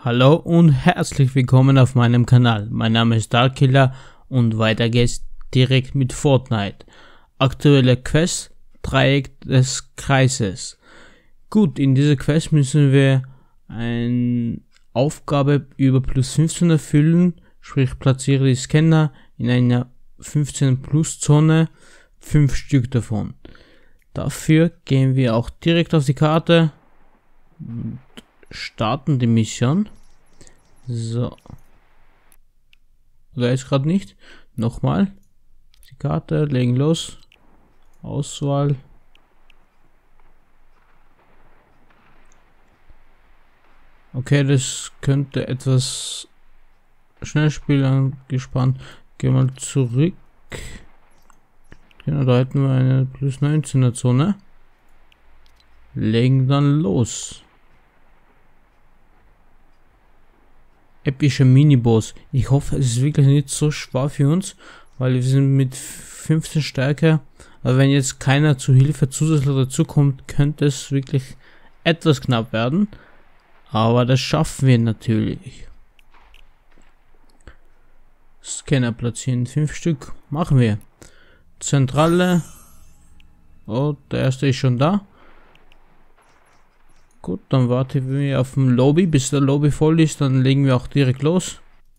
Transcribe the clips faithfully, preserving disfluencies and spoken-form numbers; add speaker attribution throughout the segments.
Speaker 1: Hallo und herzlich willkommen auf meinem Kanal. Mein Name ist Darkkiller und weiter geht's direkt mit Fortnite. Aktuelle Quest, Dreieck des Kreises. Gut, in dieser Quest müssen wir eine Aufgabe über plus fünfzehn erfüllen, sprich platziere die Scanner in einer fünfzehn plus Zone, fünf Stück davon. Dafür gehen wir auch direkt auf die Karte und starten die Mission. So. Oder jetzt gerade nicht. Nochmal. Die Karte, legen los. Auswahl. Okay, das könnte etwas schnell spielen, gespannt. Gehen wir mal zurück. Genau, da hätten wir eine plus neunzehner Zone. Legen dann los. Epischer Miniboss. Ich hoffe, es ist wirklich nicht so schwer für uns, weil wir sind mit fünfzehn Stärke. Aber wenn jetzt keiner zu Hilfe zusätzlich dazu kommt, könnte es wirklich etwas knapp werden. Aber das schaffen wir natürlich. Scanner platzieren, fünf Stück. Machen wir. Zentrale. Oh, der erste ist schon da. Gut, dann warten wir auf dem Lobby, bis der Lobby voll ist, dann legen wir auch direkt los.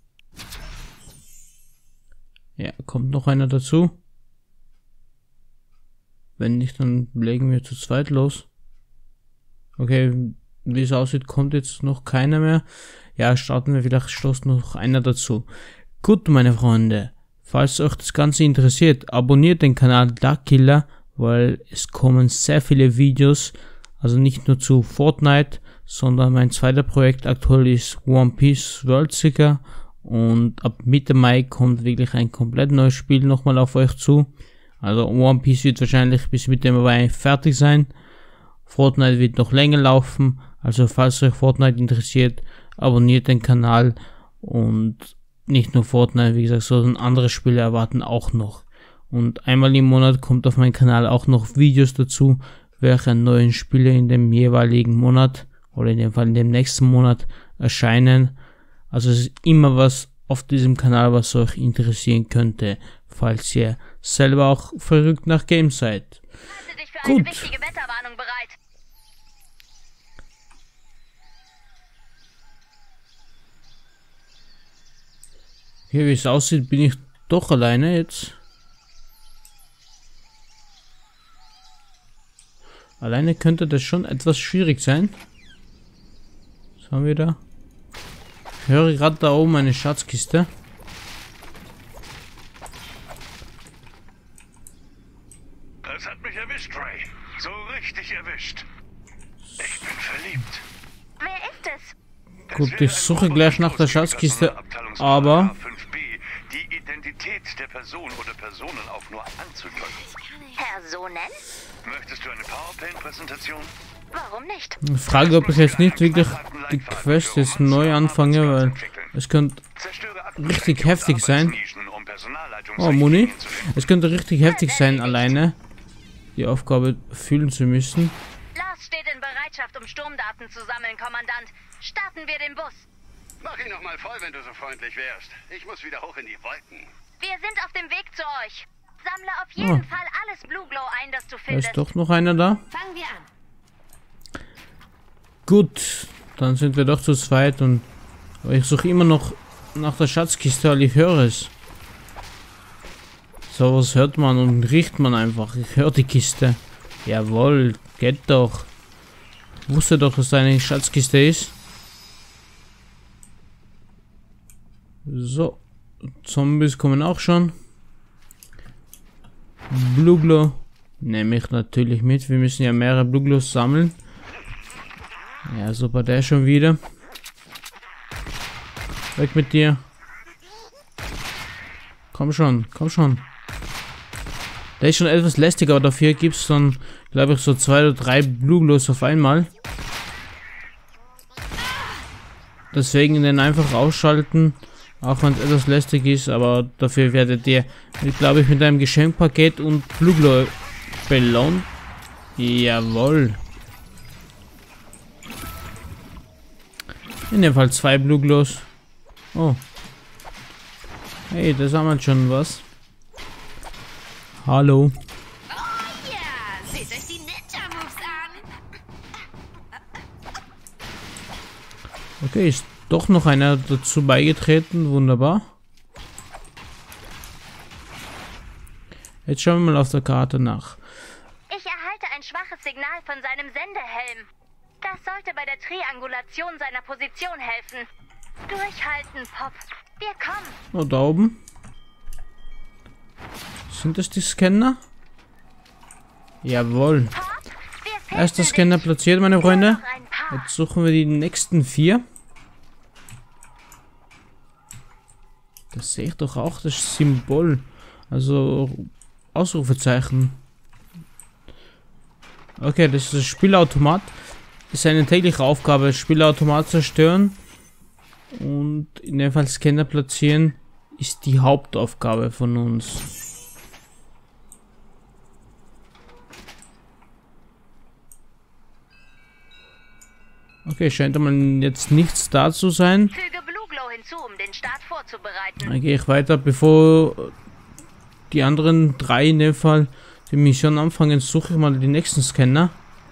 Speaker 1: Ja, kommt noch einer dazu. Wenn nicht, dann legen wir zu zweit los. Okay, wie es aussieht, kommt jetzt noch keiner mehr. Ja, starten wir, vielleicht stoßt noch einer dazu. Gut, meine Freunde, falls euch das Ganze interessiert, abonniert den Kanal Darkkiller, weil es kommen sehr viele Videos. Also nicht nur zu Fortnite, sondern mein zweiter Projekt aktuell ist One Piece Worldseeker und ab Mitte Mai kommt wirklich ein komplett neues Spiel nochmal auf euch zu. Also One Piece wird wahrscheinlich bis Mitte Mai fertig sein. Fortnite wird noch länger laufen, also falls euch Fortnite interessiert, abonniert den Kanal und nicht nur Fortnite, wie gesagt, sondern andere Spiele erwarten auch noch. Und einmal im Monat kommt auf meinem Kanal auch noch Videos dazu, welche neuen Spiele in dem jeweiligen Monat oder in dem Fall in dem nächsten Monat erscheinen. Also es ist immer was auf diesem Kanal, was euch interessieren könnte, falls ihr selber auch verrückt nach Games seid.
Speaker 2: Halte dich für
Speaker 1: Gut.
Speaker 2: eine wichtige Wetterwarnung bereit.
Speaker 1: Hier, wie es aussieht, bin ich doch alleine jetzt. Alleine könnte das schon etwas schwierig sein. Was haben wir da? Ich höre gerade da oben eine Schatzkiste.
Speaker 3: Das hat mich erwischt, Ray. So richtig erwischt. Ich bin verliebt.
Speaker 2: Wer ist es?
Speaker 1: Gut, ich suche gleich nach der Schatzkiste, aber
Speaker 3: fünf b die Identität der Person oder Personen auch nur anzudeuten.
Speaker 2: Personen?
Speaker 3: Möchtest du eine PowerPoint-Präsentation?
Speaker 2: Warum nicht?
Speaker 1: ich frage, ob ich jetzt nicht wirklich die Quest jetzt neu anfange, weil es könnte richtig heftig sein. Oh, Muni. Es könnte richtig heftig sein, alleine die Aufgabe erfüllen zu müssen.
Speaker 2: Lars steht in Bereitschaft, um Sturmdaten zu sammeln, Kommandant. Starten wir den Bus.
Speaker 4: Mach ihn noch mal voll, wenn du so freundlich wärst. Ich muss wieder hoch in die Wolken.
Speaker 2: Wir sind auf dem Weg zu euch. Sammle auf jeden
Speaker 1: Oh.
Speaker 2: Fall alles Blue Glow ein, das du
Speaker 1: Da
Speaker 2: findest.
Speaker 1: ist doch noch einer da.
Speaker 2: Fangen wir an.
Speaker 1: Gut, dann sind wir doch zu zweit und aber ich suche immer noch nach der Schatzkiste, weil ich höre es. So was hört man und riecht man einfach. Ich höre die Kiste. Jawohl, geht doch. Ich wusste doch, dass da eine Schatzkiste ist. So, Zombies kommen auch schon. Blue Glow nehme ich natürlich mit. Wir müssen ja mehrere Blue Glows sammeln. Ja, super, der schon wieder. Weg mit dir. Komm schon, komm schon. Der ist schon etwas lästig, aber dafür gibt es dann, glaube ich, so zwei oder drei Blue Glows auf einmal. Deswegen den einfach ausschalten, auch wenn es etwas lästig ist, aber dafür werdet ihr, glaube ich, mit einem Geschenkpaket und Blue Glow belohnt. Jawohl. In dem Fall zwei Bluglos. Oh. Hey, da sammelt schon was. Hallo.
Speaker 2: Oh ja, seht euch die Ninja-Moves an.
Speaker 1: Okay, ist doch noch einer dazu beigetreten. Wunderbar. Jetzt schauen wir mal auf der Karte nach.
Speaker 2: Ich erhalte ein schwaches Signal von seinem Sendehelm. Das sollte bei der Triangulation seiner Position helfen. Durchhalten, Pop. Wir kommen.
Speaker 1: Oh, da oben. Sind das die Scanner? Jawohl.
Speaker 2: Pop, wir finden
Speaker 1: Erster Scanner
Speaker 2: dich.
Speaker 1: platziert, meine
Speaker 2: Nur
Speaker 1: Freunde.
Speaker 2: noch ein paar.
Speaker 1: Jetzt suchen wir die nächsten vier. Das sehe ich doch auch, das Symbol. Also Ausrufezeichen. Okay, das ist das Spielautomat. Das ist eine tägliche Aufgabe, das Spielautomat zerstören. Und in dem Fall Scanner platzieren ist die Hauptaufgabe von uns. Okay, scheint einmal jetzt nichts da zu sein.
Speaker 2: Füge Bluglow hinzu, um den Start vorzubereiten.
Speaker 1: Dann gehe ich weiter, bevor die anderen drei in dem Fall die Mission anfangen, suche ich mal die nächsten Scanner.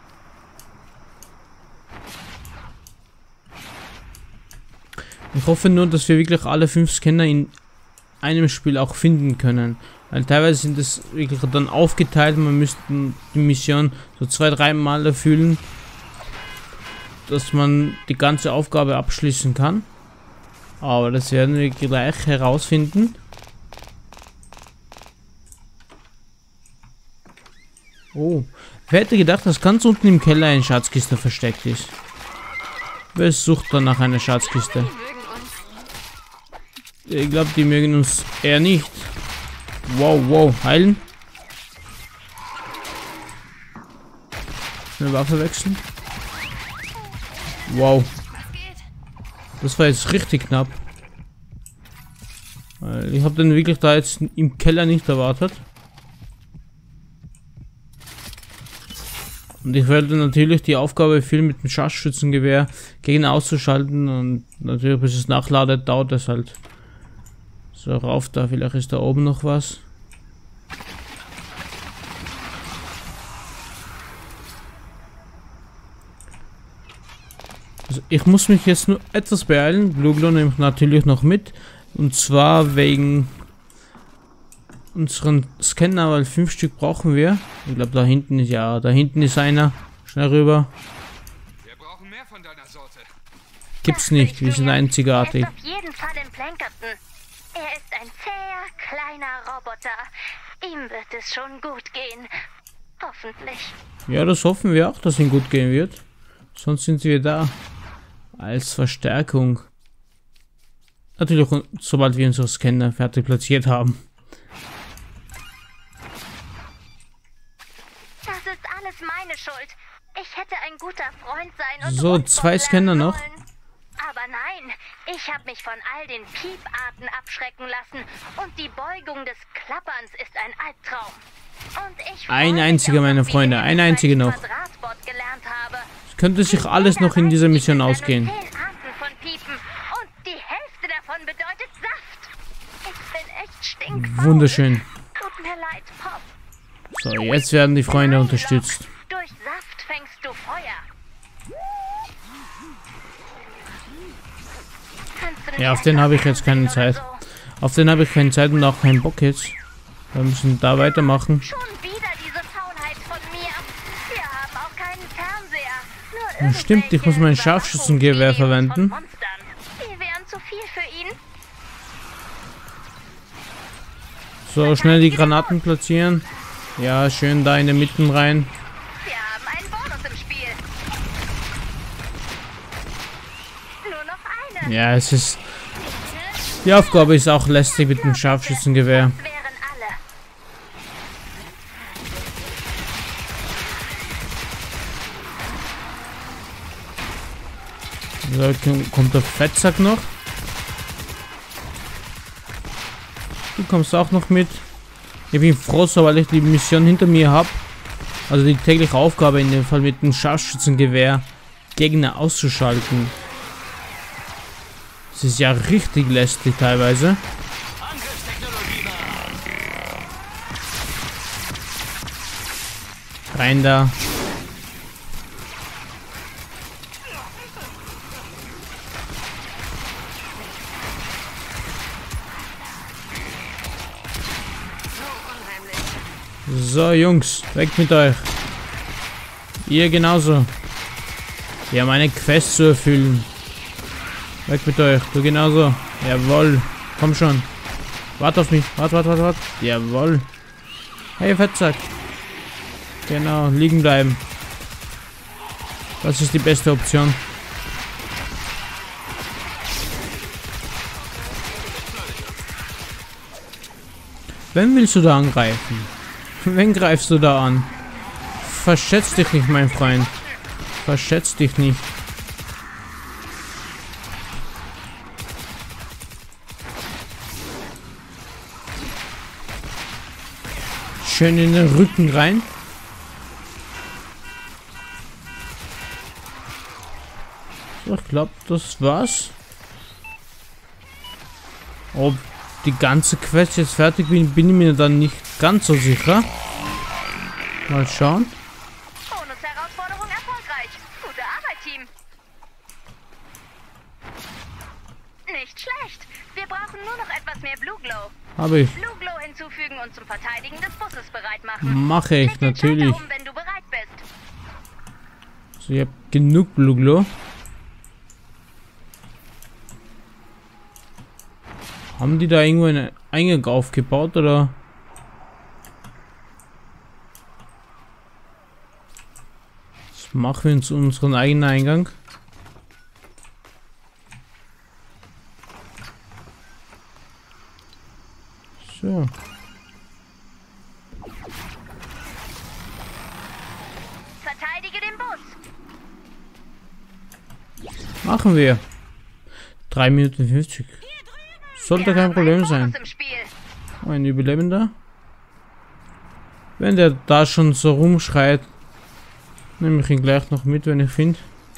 Speaker 1: Ich hoffe nur, dass wir wirklich alle fünf Scanner in einem Spiel auch finden können. Weil teilweise sind es wirklich dann aufgeteilt, man müsste die Mission so zwei, drei Mal erfüllen, dass man die ganze Aufgabe abschließen kann. Aber das werden wir gleich herausfinden. Oh, wer hätte gedacht, dass ganz unten im Keller eine Schatzkiste versteckt ist? Wer sucht dann nach einer Schatzkiste? Ich glaube, die mögen uns eher nicht. Wow, wow, heilen. Schnell Waffe wechseln. Wow. Das war jetzt richtig knapp. Weil ich habe den wirklich da jetzt im Keller nicht erwartet. Und ich werde natürlich die Aufgabe erfüllen, mit dem Scharfschützengewehr Gegner auszuschalten. Und natürlich, bis es nachladet, dauert es halt. So, rauf da, vielleicht ist da oben noch was. Also ich muss mich jetzt nur etwas beeilen. Bluglow nimmt natürlich noch mit. Und zwar wegen unseren Scanner, weil fünf Stück brauchen wir. Ich glaube, da hinten ist ja, da hinten ist einer. Schnell rüber.
Speaker 5: Wir brauchen mehr von deiner Sorte.
Speaker 1: Gibt's nicht, wir sind einzigartig.
Speaker 2: Er ist auf jeden Fall in Plankerton. Er ist ein zäher, kleiner Roboter. Ihm wird es schon gut gehen. Hoffentlich.
Speaker 1: Ja, das hoffen wir auch, dass ihm gut gehen wird. Sonst sind wir da. Als Verstärkung. Natürlich, sobald wir unsere Scanner fertig platziert haben.
Speaker 2: Das ist alles meine Schuld. Ich hätte ein guter Freund sein und
Speaker 1: So, zwei Scanner noch.
Speaker 2: Wollen. Aber nein, ich habe mich von all den Pieparten abschrecken lassen und die Beugung des Klapperns ist ein Albtraum. Und ich
Speaker 1: Ein
Speaker 2: freue
Speaker 1: einziger,
Speaker 2: mich auch
Speaker 1: meine
Speaker 2: noch, wie
Speaker 1: Freunde,
Speaker 2: ich
Speaker 1: ein
Speaker 2: beim
Speaker 1: einziger noch.
Speaker 2: Quadratbot gelernt habe.
Speaker 1: Es könnte sich alles noch in dieser Mission ausgehen.
Speaker 2: Zehn Arten von Piepen und die Hälfte davon bedeutet Saft. Ich bin echt stinkfaul.
Speaker 1: Wunderschön.
Speaker 2: Tut mir leid, Pop.
Speaker 1: So, jetzt werden die Freunde unterstützt.
Speaker 2: Durch Saft fängst du Feuer. Kannst du nicht
Speaker 1: Ja, auf den
Speaker 2: einfach
Speaker 1: habe ich jetzt keine
Speaker 2: fernsehen
Speaker 1: Zeit.
Speaker 2: oder
Speaker 1: Auf den habe ich keine Zeit und auch keinen Bock jetzt. Wir müssen da weitermachen.
Speaker 2: so? Schon wieder diese Faulheit von mir. Wir haben auch keinen Fernseher. Nur
Speaker 1: Ja, stimmt, ich muss mein
Speaker 2: irgendwelche
Speaker 1: Scharfschützengewehr
Speaker 2: Überwachungsvideos
Speaker 1: verwenden.
Speaker 2: von Monstern. Die wären zu viel für ihn.
Speaker 1: So, schnell die Granaten platzieren. Ja, schön da in der Mitte rein.
Speaker 2: Wir haben einen Bonus im Spiel. Nur noch eine.
Speaker 1: Ja, es ist... Die Aufgabe ist auch lästig mit dem Scharfschützengewehr.
Speaker 2: Das wären alle.
Speaker 1: So, kommt der Fettsack noch. Du kommst auch noch mit. Ich bin froh, so, weil ich die Mission hinter mir habe. Also die tägliche Aufgabe in dem Fall mit dem Scharfschützengewehr Gegner auszuschalten. Das ist ja richtig lästig teilweise. Rein da. So, Jungs, weg mit euch. Ihr genauso. Wir haben eine Quest zu erfüllen. Weg mit euch, du genauso. Jawohl. Komm schon. Warte auf mich. Warte, warte, warte, warte. Jawohl. Hey, Fettsack. Genau, liegen bleiben. Das ist die beste Option. Wen willst du da angreifen? Wen greifst du da an? Verschätz dich nicht, mein Freund. Verschätz dich nicht. Schön in den Rücken rein. So, ich glaube, das war's. Ob die ganze Quest jetzt fertig bin, bin ich mir dann nicht ganz so sicher. Mal schauen.
Speaker 2: Bonus-Herausforderung erfolgreich. Gute Arbeit, Team. Nicht schlecht. Wir brauchen nur noch etwas mehr Blue Glow.
Speaker 1: Habe ich.
Speaker 2: Blue Glow hinzufügen und zum Verteidigen des Busses bereit machen.
Speaker 1: Mache ich,
Speaker 2: Leg den Schalter
Speaker 1: natürlich.
Speaker 2: um, wenn du bereit bist.
Speaker 1: So, ich habe genug Blue Glow. Haben die da irgendwo einen Eingang aufgebaut, oder? Jetzt machen wir uns unseren eigenen Eingang. So.
Speaker 2: Verteidige den Bus.
Speaker 1: Machen wir. drei Minuten fünfzig. Sollte kein Problem sein. Ein Überlebender. Wenn der da schon so rumschreit, nehme ich ihn gleich noch mit, wenn ich finde.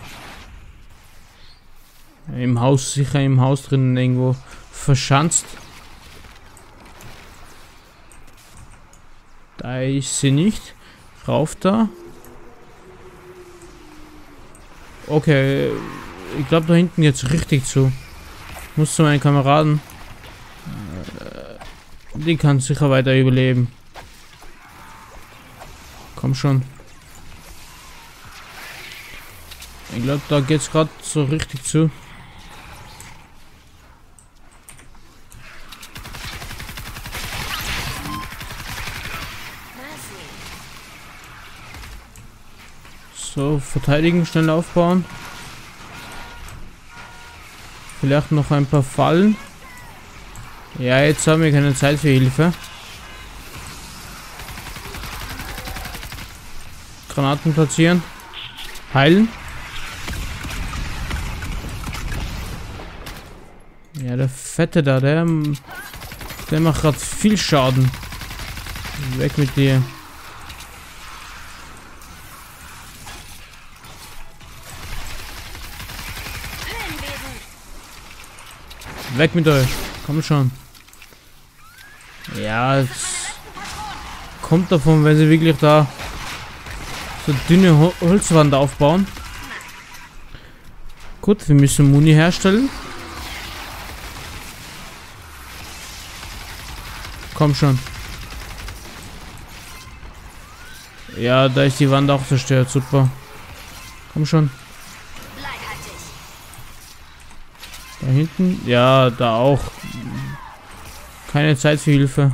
Speaker 1: Im Haus, sicher im Haus drinnen irgendwo verschanzt. Da ist sie nicht. Rauf da. Okay, ich glaube da hinten geht's richtig zu. Ich muss zu meinen Kameraden. Die kann sicher weiter überleben. Komm schon. Ich glaube, da geht's gerade so richtig zu. So, verteidigen, schnell aufbauen. Vielleicht noch ein paar Fallen. Ja, jetzt haben wir keine Zeit für Hilfe. Granaten platzieren. Heilen. Ja, der Fette da, der, der macht gerade viel Schaden. Weg mit dir. Weg mit euch. Komm schon. Ja, es kommt davon, wenn sie wirklich da so dünne Hol Holzwand aufbauen. Gut, wir müssen Muni herstellen. Komm schon. Ja, da ist die Wand auch zerstört. Super. Komm schon. Da hinten? Ja, da auch. Keine Zeit für Hilfe.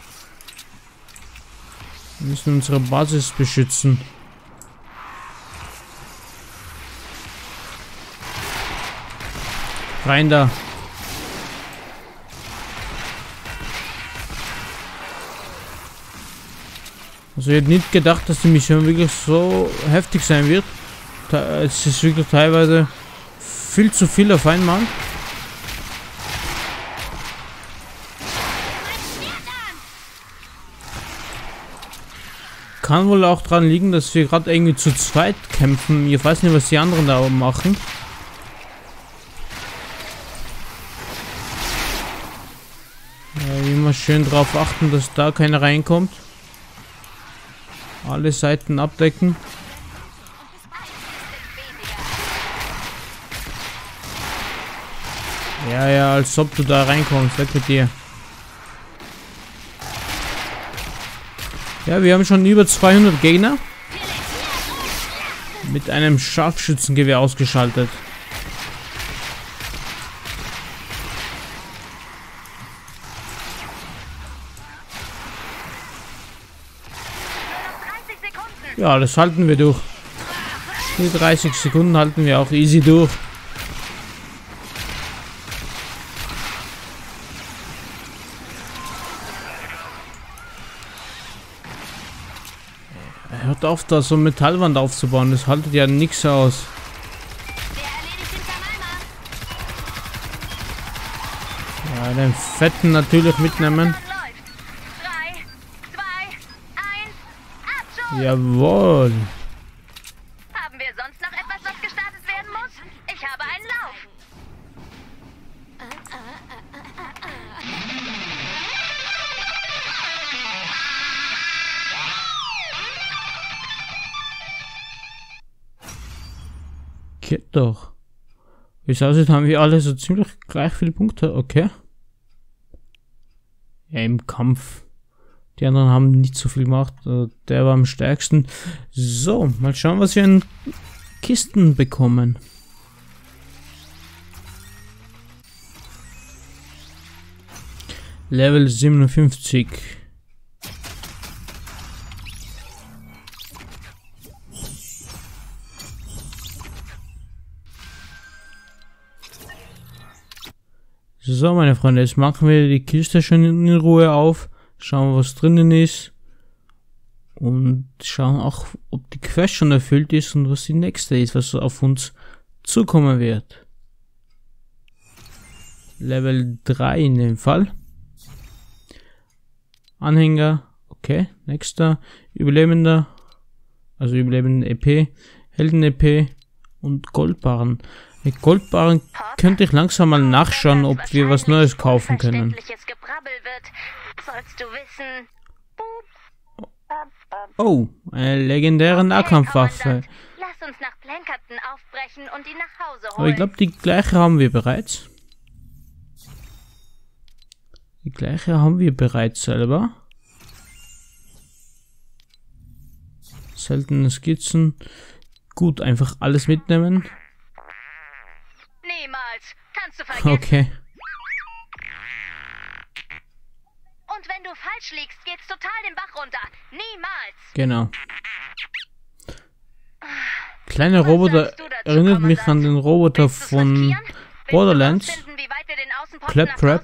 Speaker 1: Wir müssen unsere Basis beschützen. Rein da. Also ich hätte nicht gedacht, dass die Mission wirklich so heftig sein wird. Es ist wirklich teilweise viel zu viel auf einmal. Kann wohl auch dran liegen, dass wir gerade irgendwie zu zweit kämpfen. Ich weiß nicht, was die anderen da oben machen. Mal schön drauf achten, dass da keiner reinkommt. Alle Seiten abdecken. Ja, ja, als ob du da reinkommst. Weg mit dir. Ja, wir haben schon über zweihundert Gegner mit einem Scharfschützengewehr ausgeschaltet. Ja, das halten wir durch. Die dreißig Sekunden halten wir auch easy durch. Hört auf, da so eine Metallwand aufzubauen. Das haltet ja nichts aus. Ja, den Fetten natürlich mitnehmen. Jawohl.
Speaker 2: Haben wir sonst noch etwas, was gestartet werden muss? Ich habe einen Lauf.
Speaker 1: Geht doch. Wie es aussieht, haben wir alle so ziemlich gleich viele Punkte. Okay. Ja, im Kampf. Die anderen haben nicht so viel gemacht. Der war am stärksten. So, mal schauen, was wir in Kisten bekommen. Level siebenundfünfzig. So, meine Freunde, jetzt machen wir die Kiste schon in Ruhe auf. Schauen, was drinnen ist. Und schauen auch, ob die Quest schon erfüllt ist und was die nächste ist, was auf uns zukommen wird. Level drei in dem Fall. Anhänger. Okay, nächster. Überlebender. Also Überlebenden E P. Helden-E P. Und Goldbarren. Mit Goldbarren könnte ich langsam mal nachschauen, ob wir was Neues kaufen können.
Speaker 2: Sollst du wissen?
Speaker 1: Oh, eine legendäre Nahkampfwaffe.
Speaker 2: Lass uns nach Plankerton aufbrechen und ihn nach Hause holen.
Speaker 1: Aber ich glaube, die gleiche haben wir bereits. Die gleiche haben wir bereits selber. Seltene Skizzen. Gut, einfach alles mitnehmen.
Speaker 2: Niemals. Kannst du vergessen.
Speaker 1: Okay.
Speaker 2: Und wenn du falsch liegst, geht's total den Bach runter. Niemals.
Speaker 1: Genau. Kleiner Roboter erinnert mich an den Roboter von Borderlands. Claptrap.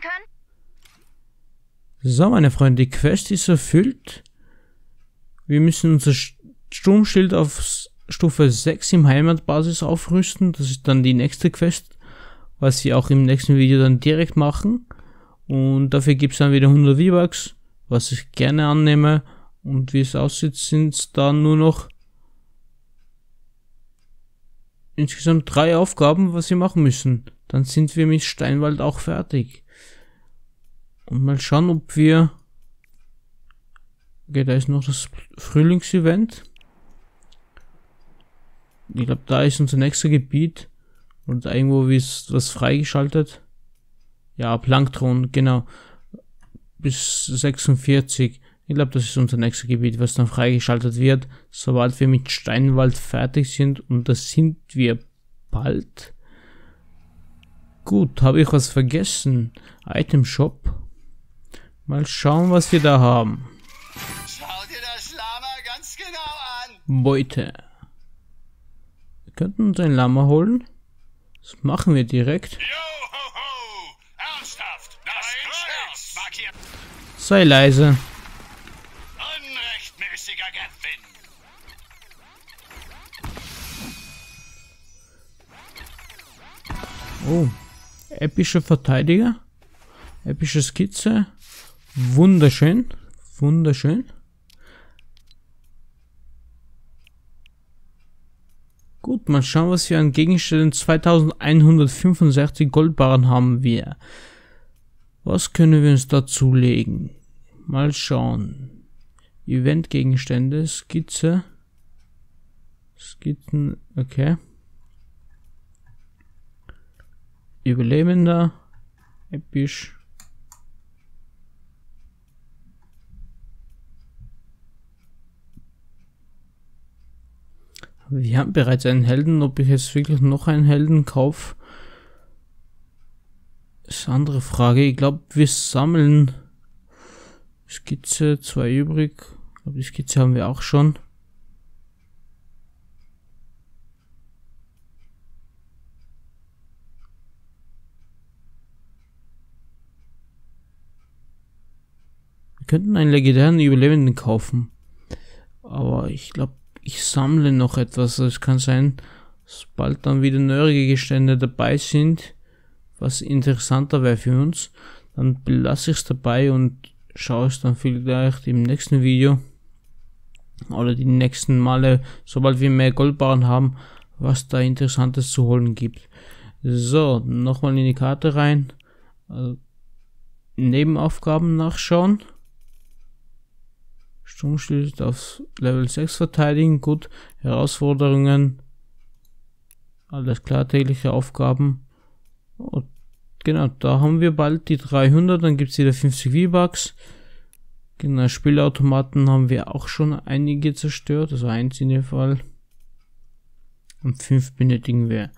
Speaker 1: So, meine Freunde, die Quest ist erfüllt. Wir müssen unser Sturmschild auf Stufe sechs im Heimatbasis aufrüsten. Das ist dann die nächste Quest, was wir auch im nächsten Video dann direkt machen. Und dafür gibt es dann wieder hundert V-Bucks, was ich gerne annehme. Und wie es aussieht, sind es dann nur noch insgesamt drei Aufgaben, was wir machen müssen. Dann sind wir mit Steinwald auch fertig. Und mal schauen, ob wir... Okay, da ist noch das Frühlingsevent. Ich glaube, da ist unser nächster Gebiet. Und irgendwo ist was freigeschaltet. Ja, Plankton, genau. Bis sechsundvierzig. Ich glaube, das ist unser nächstes Gebiet, was dann freigeschaltet wird, sobald wir mit Steinwald fertig sind. Und das sind wir bald. Gut, habe ich was vergessen? Item Shop. Mal schauen, was wir da haben.
Speaker 4: Schau dir das Lama ganz genau an.
Speaker 1: Beute. Wir könnten uns ein Lama holen. Das machen wir direkt.
Speaker 3: Johoho! Ernsthaft! Das Scherz! Markiert!
Speaker 1: Sei leise.
Speaker 3: Unrechtmäßiger Gewinn!
Speaker 1: Oh. Epische Verteidiger. Epische Skizze. Wunderschön. Wunderschön. Gut, mal schauen, was wir an Gegenständen. zweitausendeinhundertfünfundsechzig Goldbarren haben wir. Was können wir uns da zulegen? Mal schauen. Eventgegenstände, Skizze. Skizzen, okay. Überlebender, episch. Wir haben bereits einen Helden, ob ich jetzt wirklich noch einen Helden kaufe, ist eine andere Frage. Ich glaube, wir sammeln Skizze, zwei übrig. Ich glaube, die Skizze haben wir auch schon. Wir könnten einen legendären Überlebenden kaufen. Aber ich glaube, ich sammle noch etwas. Es kann sein, dass bald dann wieder neue Gestände dabei sind, was interessanter wäre für uns. Dann belasse ich es dabei und schaue es dann vielleicht im nächsten Video oder die nächsten Male, sobald wir mehr Goldbarren haben, was da Interessantes zu holen gibt. So, nochmal in die Karte rein. Also, Nebenaufgaben nachschauen. Sturmschild auf Level sechs verteidigen, gut. Herausforderungen, alles klar, tägliche Aufgaben. Und genau, da haben wir bald die dreihundert, dann gibt es wieder fünfzig V-Bucks. Genau, Spielautomaten haben wir auch schon einige zerstört, also eins in dem Fall. Und fünf benötigen wir.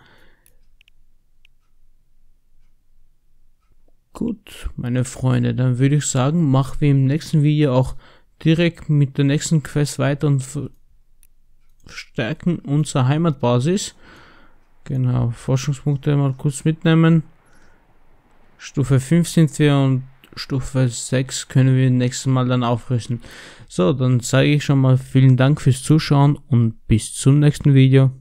Speaker 1: Gut, meine Freunde, dann würde ich sagen, machen wir im nächsten Video auch direkt mit der nächsten Quest weiter und verstärken unsere Heimatbasis. Genau, Forschungspunkte mal kurz mitnehmen. Stufe fünf sind wir und Stufe sechs können wir nächstes Mal dann aufrüsten. So, dann sage ich schon mal vielen Dank fürs Zuschauen und bis zum nächsten Video.